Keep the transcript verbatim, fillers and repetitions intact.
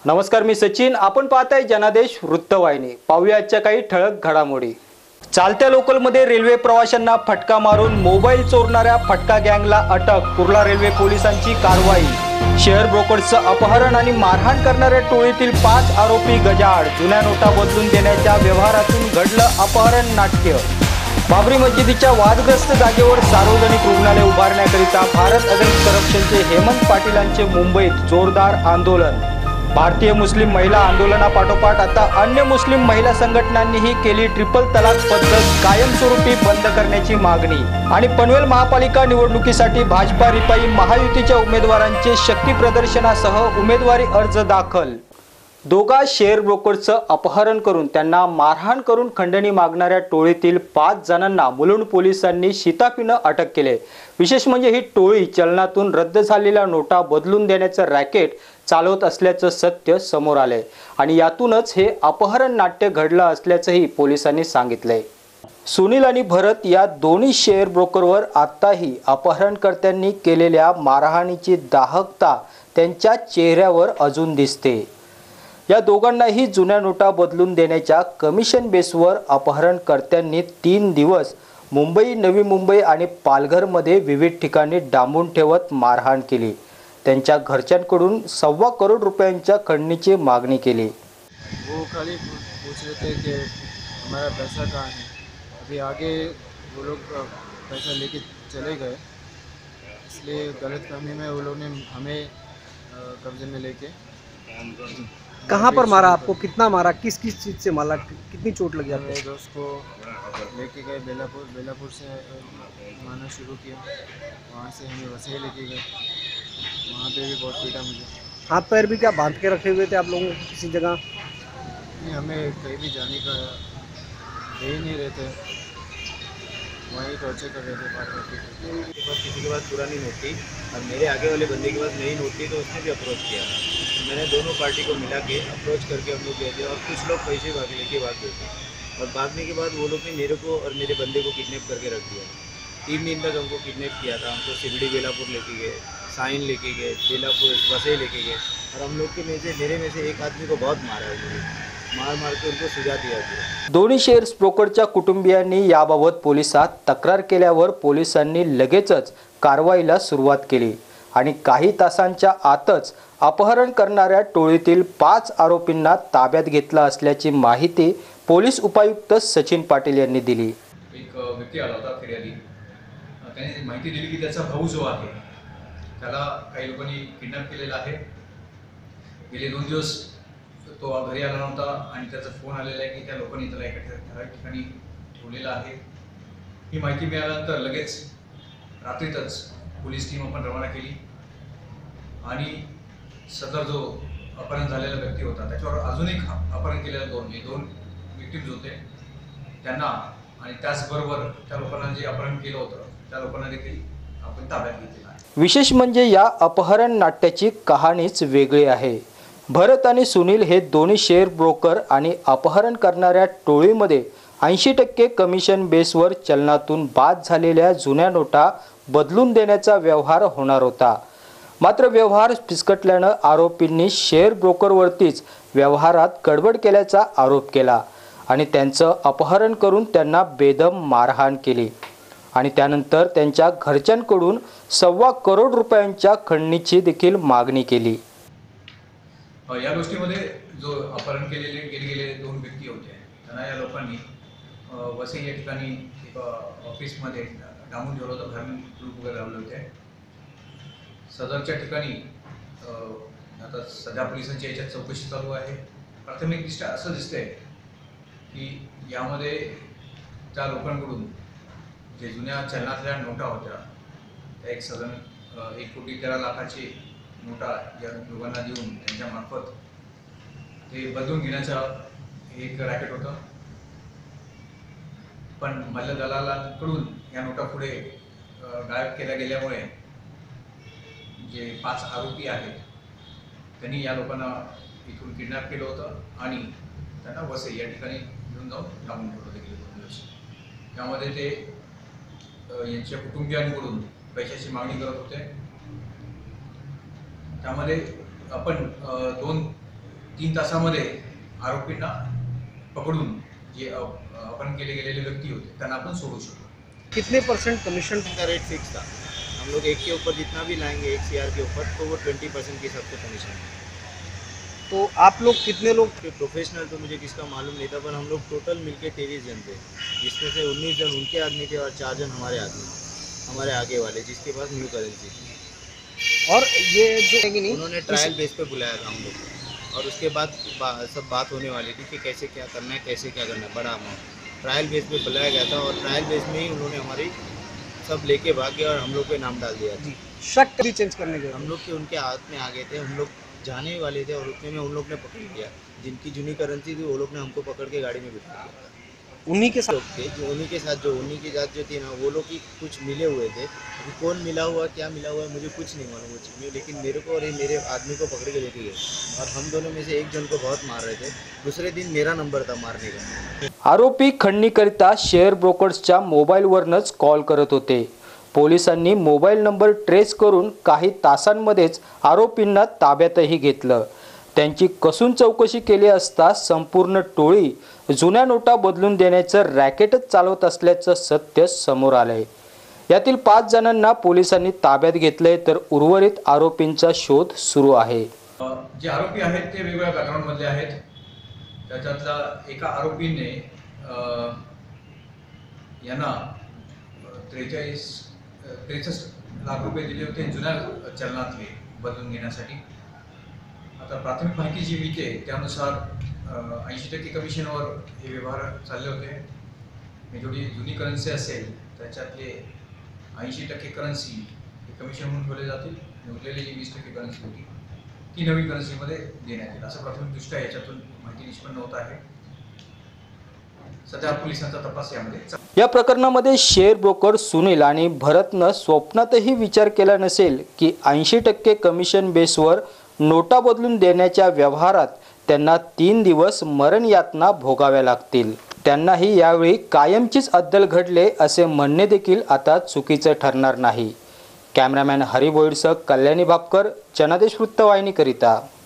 नमस्कार, मी सचिन. आपण पाहताय जनादेश वृत्तवाहिनी. पाहूया आजच्या काही ठळक घडामोडी. चालत्या लोकलमध्ये रेल्वे प्रवाशांना फटका मारून मोबाईल चोरणाऱ्या फटका गँगला अटक. कुर्ला रेल्वे पोलिसांची कारवाई. शेअर ब्रोकर्सचं अपहरण आणि मारहाण करणाऱ्या टोळीतील पाच आरोपी गजाआड. जुन्या नोटा बदलून देण्याच्या व्यवहारातून घडलं अपहरण नाट्य. बाबरी मस्जिदीच्या वादग्रस्त जागेवर सार्वजनिक रुग्णालय उभारण्याकरिता भारत अगेन्स्ट करप्शनचे हेमंत पाटीलांचे मुंबईत जोरदार आंदोलन. भारतीय मुस्लिम महिला आंदोलनापाठोपाठ आता अन्य मुस्लिम महिला संघटनांनीही केली ट्रिपल तलाक पद्धत कायमस्वरूपी बंद करण्याची मागणी. आणि पनवेल महापालिका निवडणुकीसाठी भाजपा रिपाई महायुतीच्या उमेदवारांचे शक्ती प्रदर्शनासह उमेदवारी अर्ज दाखल. दोघा शेअर ब्रोकरचं अपहरण करून त्यांना मारहाण करून खंडणी मागणाऱ्या टोळीतील पाच जणांना मुलुंड पोलिसांनी शिताफीनं अटक केले. विशेष म्हणजे ही टोळी चलनातून रद्द झालेल्या नोटा बदलून देण्याचं रॅकेट चालवत असल्याचं सत्य समोर आलंय आणि यातूनच हे अपहरण नाट्य घडलं असल्याचंही पोलिसांनी सांगितलंय. सुनील आणि भरत या दोन्ही शेअर ब्रोकरवर आताही अपहरणकर्त्यांनी केलेल्या मारहाणीची दाहकता त्यांच्या चेहऱ्यावर अजून दिसते. या दोघांनाही जुन्या नोटा बदलून देण्याच्या कमिशन बेसवर अपहरणकर्त्यांनी तीन दिवस मुंबई, नवी मुंबई आणि पालघरमध्ये विविध ठिकाणी डांबून ठेवत मारहाण केली. त्यांच्या घरच्यांकडून सव्वा करोड रुपयांच्या खंडणीची मागणी केली. वो खाली पूछ रहे थे कि हमारा पैसा कहाँ है. अभी आगे वो लोग पैसा लेके चले गए, इसलिए गलतफहमी में वो लोग ने हमें कब्जे में लेके. कहाँ पर मारा आपको, कितना मारा, किस किस चीज़ से मारा, कितनी चोट लगी आपको? मेरे दोस्त को लेके गए बेलापुर, बेलापुर से मारना शुरू किया. वहाँ से हमें वसई लेके गए, वहाँ पे भी बहुत पीटा मुझे. हाथ पैर भी क्या बांध के रखे हुए थे आप लोगों को किसी जगह? नहीं, हमें कहीं भी जाने का दे ही नहीं रहे थे, वहीं टॉर्चर कर रहे थे. बात करके किसी के पास पुरानी नोट थी और मेरे आगे वाले बंदे के पास नई नोट थी, तो उसने भी अप्रोच किया. तो मैंने दोनों पार्टी को मिला के अप्रोच करके हम लोग गए थे और कुछ लोग पैसे भाग लेके भाग गए थे. और भागने के बाद वो लोग ने मेरे को और मेरे बंदे को किडनैप करके रख दिया. तीन दिन तक हमको किडनैप किया था. हमको सिवड़ी बेलापुर लेके गए, साइन लेके गए, बेलापुर वसई लेके गए. और हम लोग के में से मेरे में से एक आदमी को बहुत मारा है, उन्होंने मार मार के उनको सुजा दिया. दोन्ही शेअर ब्रोकरच्या कुटुंबियांनी याबाबत पोलिसात तक्रार केल्यावर पोलिसांनी लगेचच कारवाईला सुरुवात केली आणि काही तासांच्या आतच अपहरण करणाऱ्या टोळीतील पाच आरोपींना ताब्यात घेतलं असल्याची माहिती पोलीस उपायुक्त सचिन पाटील यांनी दिली. एक व्यक्ती आला होता फिर्यादी. त्याने माहिती दिली की त्याचा भाऊ जो आहे त्याला काही लोकांनी किडनॅप केलेला आहे. गेले दोन दिवस तो घरी आला नव्हता आणि त्याचा फोन आलेला आहे की त्या लोकांनी त्याला एका ठराविक ठिकाणी ठेवलेला आहे. ही माहिती मिळाल्यानंतर लगेच रात्रीतच पोलीस टीम आपण रवाना केली आणि सदर जो अपहरण झालेला व्यक्ती होता त्याच्यावर अजून एक अपहरण केलेला दोन हे दोन विक्टिम्स होते त्यांना आणि त्याचबरोबर त्या लोकांना जे अपहरण केलं होतं त्या लोकांना देखील आपण ताब्यात घेतलेलं आहे. विशेष म्हणजे या अपहरण नाट्याची कहाणीच वेगळी आहे. भरत आणि सुनील हे दोन्ही शेअर ब्रोकर आणि अपहरण करणाऱ्या टोळीमध्ये ऐंशी टक्के कमिशन बेसवर चलनातून बाद झालेल्या जुन्या नोटा बदलून देण्याचा व्यवहार होणार होता. मात्र व्यवहार फिसकटल्यानं आरोपींनी शेअर ब्रोकरवरतीच व्यवहारात गडबड केल्याचा आरोप केला आणि त्यांचं अपहरण करून त्यांना बेदम मारहाण केली आणि त्यानंतर त्यांच्या घरच्यांकडून सव्वा करोड रुपयांच्या खंडणीची देखील मागणी केली. या गोष्टीमध्ये जो अपहरण केलेले गेले गेलेले दोन व्यक्ती होते त्यांना या लोकांनी वसई या ठिकाणी एक ऑफिसमध्ये डांबून ठेवलं होतं. बाहेरून ग्रुप वगैरे लावले होते. सदरच्या ठिकाणी आता सध्या पोलिसांची याच्यात चौकशी चालू आहे. प्राथमिकदृष्ट्या असं दिसतंय की यामध्ये त्या लोकांकडून जे जुन्या चलनातल्या नोटा होत्या त्या एक साधारण एक कोटी तेरा लाखाची नोटा या लोकांना देऊन त्यांच्यामार्फत ते बदलून घेण्याचा एक रॅकेट होतं. पण मल्ल दलालांकडून या नोटा पुढे गायब केल्या गेल्यामुळे जे पाच आरोपी आहेत त्यांनी या लोकांना इथून किडनॅप केलं होतं आणि त्यांना वसई या ठिकाणी घेऊन जाऊन डांबून ठेवलं होतं गेले दोन दिवस. त्यामध्ये ते यांच्या कुटुंबियांकडून पैशाची मागणी करत होते. त्यामध्ये आपण दोन तीन तासामध्ये आरोपींना पकडून जे अ, अपहरण केले गेलेले व्यक्ती होते त्यांना आपण सोडू शकतो. कितने परसेंट कमीशन? का रेट फिक्स था. हम लोग एक के ऊपर जितना भी लाएंगे एक सी आर के ऊपर तो वो ट्वेंटी परसेंट के हिसाब से कमीशन है. तो आप लोग कितने लोग? कि प्रोफेशनल तो मुझे किसका मालूम नहीं था, पर हम लोग टोटल मिलके तेईस जन थे, जिसमें से उन्नीस जन उनके आदमी थे और चार जन हमारे आदमी, हमारे आगे वाले जिसके पास न्यू करेंसी थी. और ये जो है कि नहीं, उन्होंने ट्रायल बेस पे बुलाया था हम लोग को, और उसके बाद बा, सब बात होने वाली थी कि कैसे क्या करना है, कैसे क्या करना है. बड़ा अमाउंट ट्रायल बेस पे बुलाया गया था और ट्रायल बेस में ही उन्होंने हमारी सब लेके भाग गए और हम लोग पे नाम डाल दिया था. शक भी चेंज करने के हम लोग के उनके हाथ में आ गए थे, हम लोग जाने ही वाले थे और उतने में उन लोग ने पकड़ लिया. जिनकी जूनी करेंसी थी वो लोग ने हमको पकड़ के गाड़ी में बिठा दिया. उन्हीं के साथ लोग थे जो उन्हीं के साथ जो उन्हीं की जात जो थी ना वो लोग की कुछ मिले हुए थे. अभी कौन मिला हुआ क्या मिला हुआ है मुझे कुछ नहीं मालूम वो चीज़ में, लेकिन मेरे को और ये मेरे आदमी को पकड़ के लेके गए और हम दोनों में से एक जन को बहुत मार रहे थे. दूसरे दिन मेरा नंबर था मारने का. आरोपी खंडणीकरिता शेअर ब्रोकर्सच्या मोबाईलवरनच कॉल करत होते. पोलिसांनी मोबाईल नंबर ट्रेस करून काही तासांमध्येच आरोपींना ताब्यातही घेतलं. त्यांची कसून चौकशी केली असता संपूर्ण टोळी जुन्या नोटा बदलून देण्याचं रॅकेटच चालवत असल्याचं सत्य समोर आलंय. यातील पाच जणांना पोलिसांनी ताब्यात घेतलंय तर उर्वरित आरोपींचा शोध सुरू आहे. अ, जे आरोपी आहेत ते वेगवेगळ्या बॅकग्राऊंडमधले आहेत. त्याच्यातला एका आरोपीने अ, यांना त्रेचाळीस त्रेसष्ट लाख रुपये दिले होते जुन्या चलनातले बदलून घेण्यासाठी. आता प्राथमिक माहिती जी मिळते त्यानुसार ऐंशी टक्के कमिशनवर हे व्यवहार चालले होते. जेवढी जुनी करन्सी असेल त्याच्यातले ऐंशी टक्के करन्सी हे कमिशन म्हणून ठेवले जातील आणि उरलेली जी वीस टक्के करन्सी होती ती नवीन करन्सीमध्ये देण्यात येईल असं प्राथमिकदृष्ट्या याच्यातून माहिती निष्पन्न होत आहे. सध्या पोलिसांचा तपास यामध्ये चालू आहे. या प्रकरणामध्ये शेअर ब्रोकर सुनील आणि भरतनं स्वप्नातही विचार केला नसेल की ऐंशी टक्के कमिशन बेसवर नोटा बदलून देण्याच्या व्यवहारात त्यांना तीन दिवस मरण यातना भोगाव्या लागतील. त्यांनाही यावेळी कायमचीच अद्दल घडले असे म्हणणे देखील आता चुकीचं ठरणार नाही. कॅमेरामॅन हरी बोईडसह कल्याणी भापकर, जनादेश वृत्तवाहिनीकरिता.